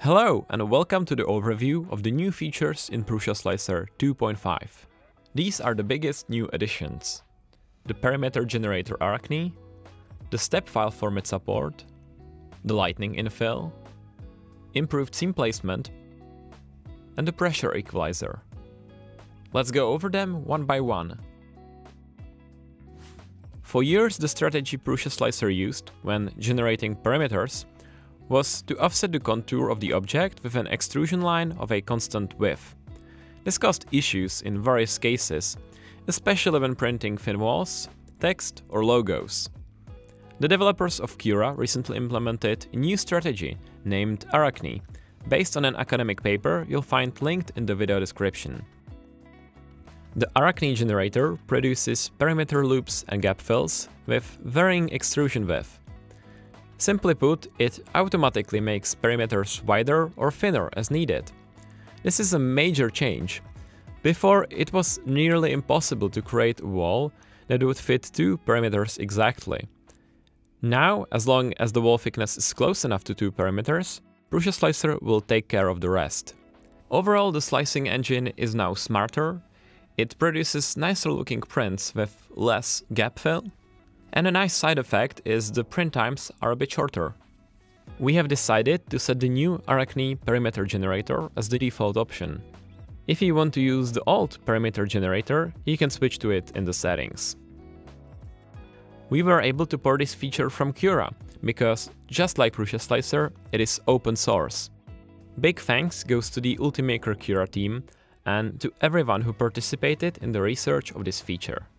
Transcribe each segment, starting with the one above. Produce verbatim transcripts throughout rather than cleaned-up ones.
Hello and welcome to the overview of the new features in Prusa Slicer two point five. These are the biggest new additions: the parameter generator Arachne, the step file format support, the lightning infill, improved scene placement, and the pressure equalizer. Let's go over them one by one. For years, the strategy Prusa Slicer used when generating parameters was to offset the contour of the object with an extrusion line of a constant width. This caused issues in various cases, especially when printing thin walls, text, or logos. The developers of Cura recently implemented a new strategy named Arachne, based on an academic paper you'll find linked in the video description. The Arachne generator produces parameter loops and gap fills with varying extrusion width. Simply put, it automatically makes perimeters wider or thinner as needed. This is a major change. Before, it was nearly impossible to create a wall that would fit two parameters exactly. Now, as long as the wall thickness is close enough to two parameters, Prusa Slicer will take care of the rest. Overall, the slicing engine is now smarter. It produces nicer looking prints with less gap fill. And a nice side effect is the print times are a bit shorter. We have decided to set the new Arachne parameter generator as the default option. If you want to use the old parameter generator, you can switch to it in the settings. We were able to port this feature from Cura, because just like Prusa Slicer, it is open source. Big thanks goes to the Ultimaker Cura team and to everyone who participated in the research of this feature.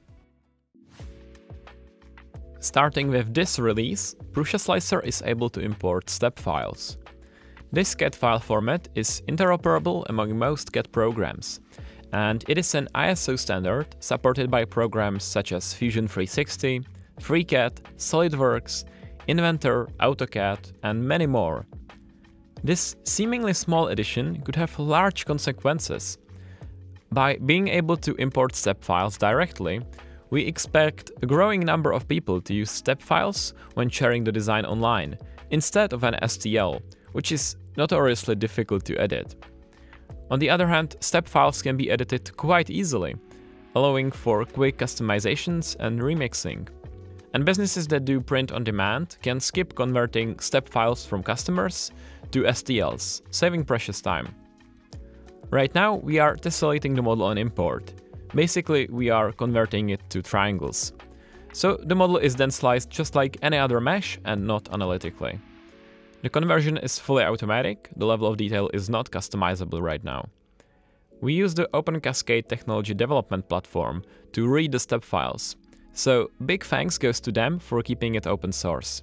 Starting with this release, Prusa Slicer is able to import step files. This C A D file format is interoperable among most C A D programs, and it is an I S O standard supported by programs such as Fusion three sixty, FreeCAD, SolidWorks, Inventor, AutoCAD, and many more. This seemingly small addition could have large consequences. By being able to import step files directly, we expect a growing number of people to use step files when sharing the design online, instead of an S T L, which is notoriously difficult to edit. On the other hand, step files can be edited quite easily, allowing for quick customizations and remixing. And businesses that do print on demand can skip converting step files from customers to S T Ls, saving precious time. Right now, we are tessellating the model on import. Basically, we are converting it to triangles. So the model is then sliced just like any other mesh and not analytically. The conversion is fully automatic, the level of detail is not customizable right now. We use the OpenCascade technology development platform to read the step files, so big thanks goes to them for keeping it open source.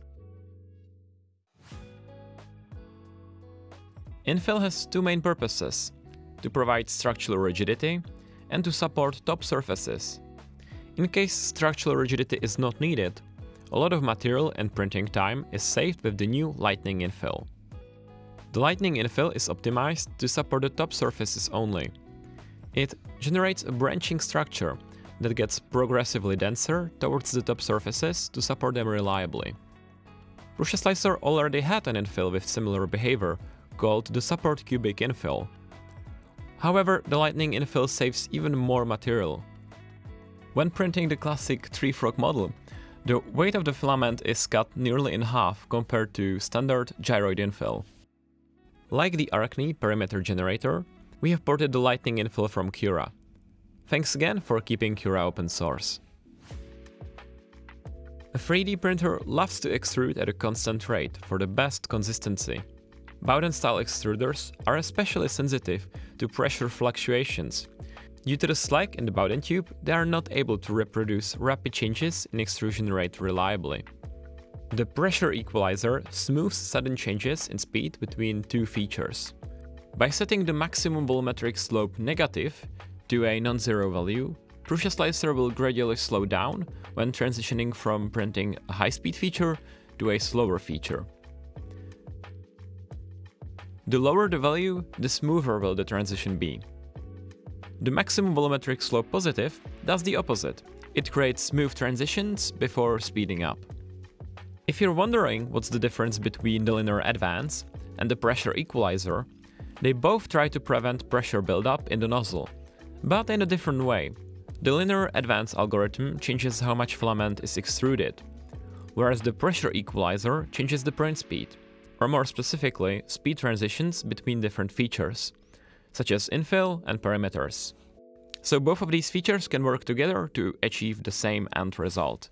Infill has two main purposes: to provide structural rigidity and to support top surfaces. In case structural rigidity is not needed, a lot of material and printing time is saved with the new lightning infill. The lightning infill is optimized to support the top surfaces only. It generates a branching structure that gets progressively denser towards the top surfaces to support them reliably. Prusa Slicer already had an infill with similar behavior called the support cubic infill. However, the lightning infill saves even more material. When printing the classic tree frog model, the weight of the filament is cut nearly in half compared to standard gyroid infill. Like the Arachne parameter generator, we have ported the lightning infill from Cura. Thanks again for keeping Cura open source. A three D printer loves to extrude at a constant rate for the best consistency. Bowden-style extruders are especially sensitive to pressure fluctuations. Due to the slack in the Bowden tube, they are not able to reproduce rapid changes in extrusion rate reliably. The pressure equalizer smooths sudden changes in speed between two features. By setting the maximum volumetric slope negative to a non-zero value, Prusa Slicer will gradually slow down when transitioning from printing a high-speed feature to a slower feature. The lower the value, the smoother will the transition be. The maximum volumetric slope positive does the opposite. It creates smooth transitions before speeding up. If you're wondering what's the difference between the linear advance and the pressure equalizer, they both try to prevent pressure buildup in the nozzle, but in a different way. The linear advance algorithm changes how much filament is extruded, whereas the pressure equalizer changes the print speed, or more specifically, speed transitions between different features, such as infill and perimeters. So both of these features can work together to achieve the same end result.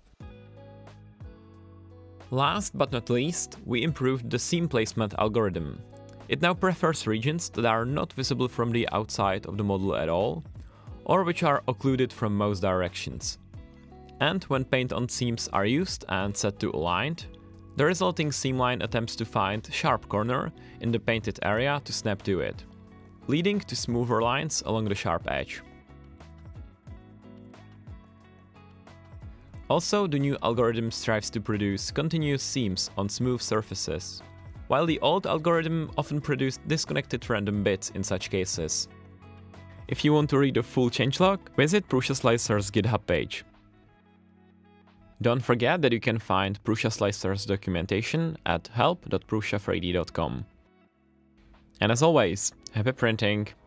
Last but not least, we improved the seam placement algorithm. It now prefers regions that are not visible from the outside of the model at all, or which are occluded from most directions. And when paint on seams are used and set to aligned, the resulting seam line attempts to find a sharp corner in the painted area to snap to it, leading to smoother lines along the sharp edge. Also, the new algorithm strives to produce continuous seams on smooth surfaces, while the old algorithm often produced disconnected random bits in such cases. If you want to read the full changelog, visit Prusa Slicer's GitHub page. Don't forget that you can find Prusa Slicer's documentation at help dot prusa three d dot com. And as always, happy printing!